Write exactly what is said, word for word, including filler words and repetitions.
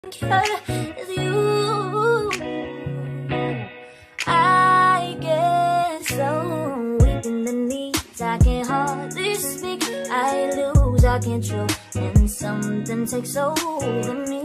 is you. I get so weak in the knees, I can hardly speak. I lose all control and something takes over me.